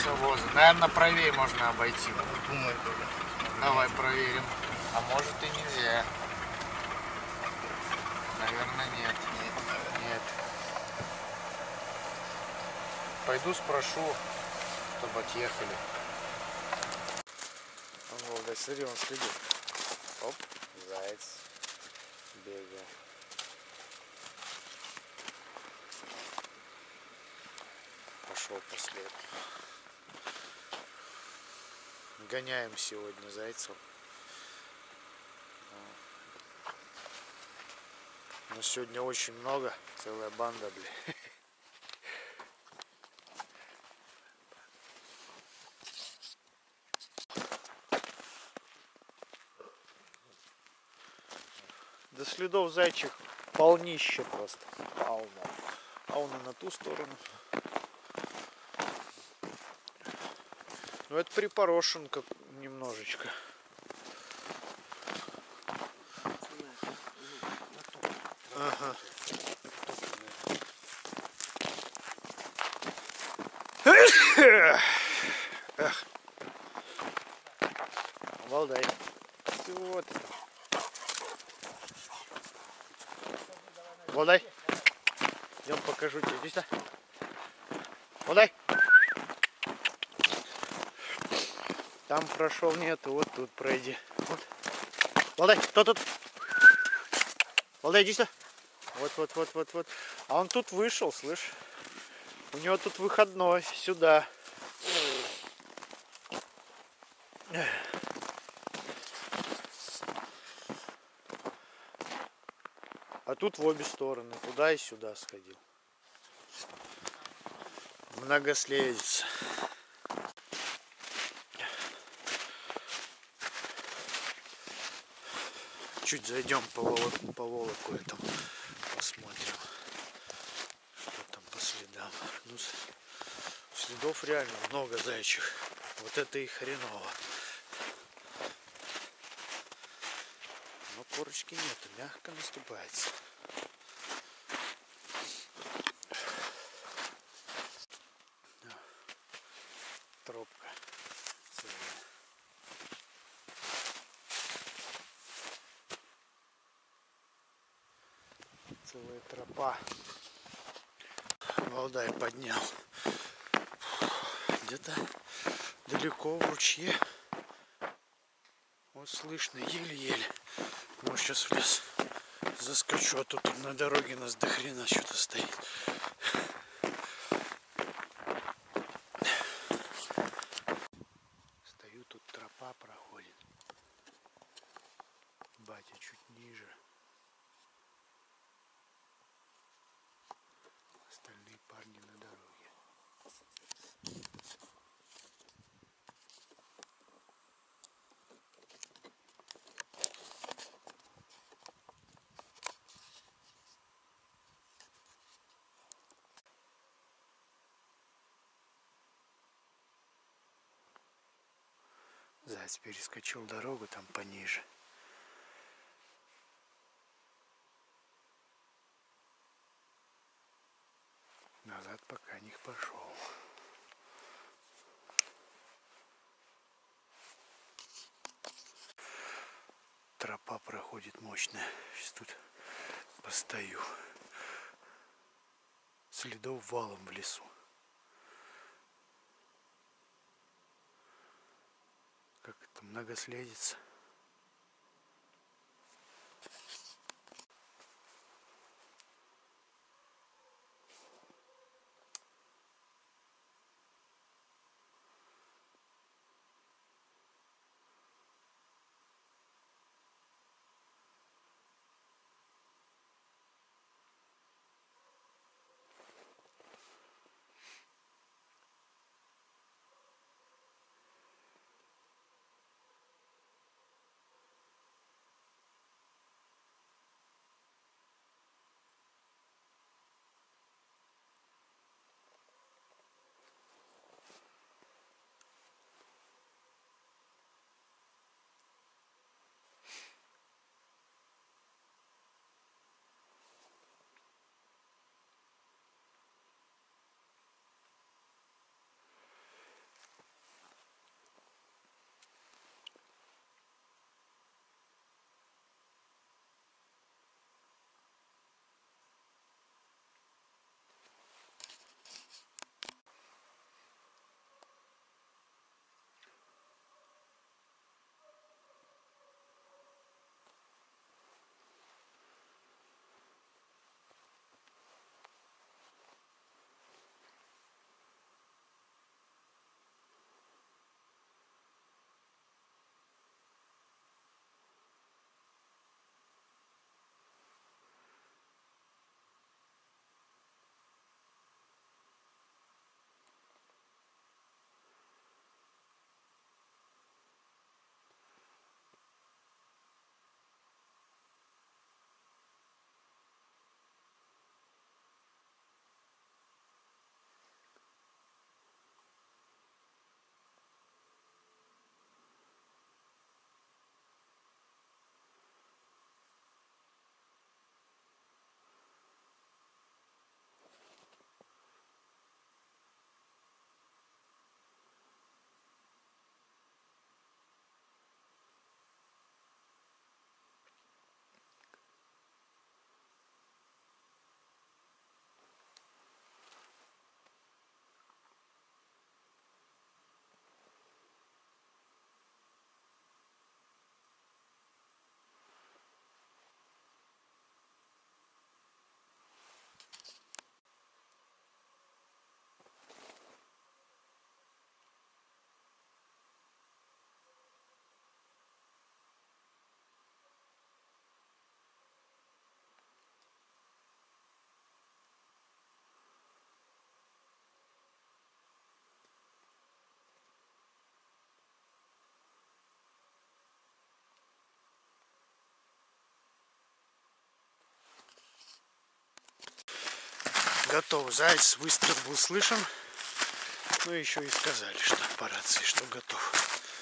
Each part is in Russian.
лесовоза. Наверное, правее можно обойти. Думаю, Давай проверим. А может и нельзя. Наверное, нет. Нет. Пойду спрошу, чтобы отъехали. Вот, да, смотри, он следит. Оп, заяц бегает. Пошел по следу. Гоняем сегодня зайцев. Но сегодня очень много, целая банда, блин. До следов зайчих полнище просто. Полно. А он и на ту сторону. Ну это припорошен как немножечко. Ага. Эх. Валдай. Вот это. Валдай. Идем покажу тебе. Иди сюда. Валдай. Там прошел нету, вот тут пройди. Вот. Валдай, кто тут? Валдай, иди сюда. Вот. А он тут вышел, слышь? У него тут выходной. Сюда. А тут в обе стороны. Туда и сюда сходил. Многоследец. Чуть зайдем по волоку этому. Посмотрим, что там по следам. Ну, следов реально много зайчих. Вот это и хреново. Но корочки нету, мягко наступается. Тропка целая. Целая тропа. Валдай поднял. Где-то далеко в ручье. Вот слышно, еле-еле. Может, сейчас в лес заскочу, а тут на дороге нас до хрена что-то стоит. Стою, тут тропа проходит. Батя чуть ниже. Остальные парни на дороге. Заяц перескочил дорогу там пониже. Назад пока не пошел. Тропа проходит мощная. Сейчас тут постою. Следов валом в лесу. Как это многоследится. готов заяц, выстрел был слышен. Ну еще и сказали, что по рации, что готов.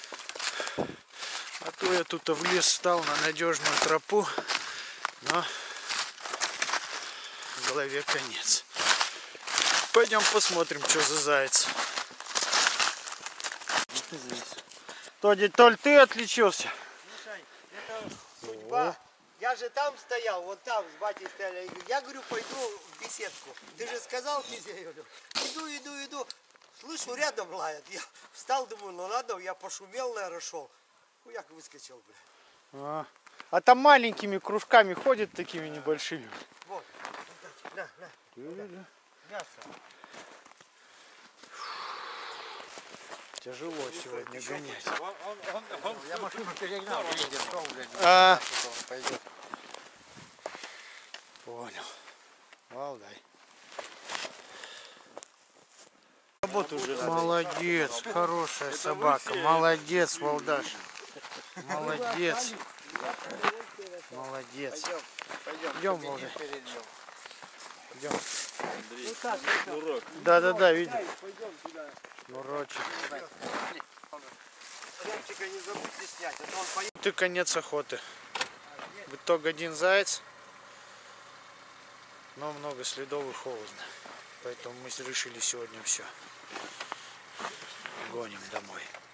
А то я тут в лес встал на надежную тропу, но в голове конец. Пойдем посмотрим, что за заяц. То, дядь Толь, ты отличился? Слушай, это судьба. Я же там стоял, вот там с батей стояли. Я говорю, пойду в беседку. Ты же сказал, Кизею, иду. Слышу, рядом лает. Я встал, думаю, ну ладно, я пошумел, наверное, шел. Ну, я выскочил, бля. А там маленькими кружками ходят, такими небольшими. Вот. На. Мясо. Тяжело сегодня гонять. Я машину перегнал, едет, что уже пойдет. Понял. Валдай. Работу уже. Молодец, хорошая собака. Молодец, Валдаш. Молодец. Молодец. Идем, Валдай. Идем. Да, видим. Шнурочек. Ремчика не забудьте снять, а то он поедет. Ты конец охоты. В итоге один заяц, но много следов и холодно. Поэтому мы решили сегодня все. Гоним домой.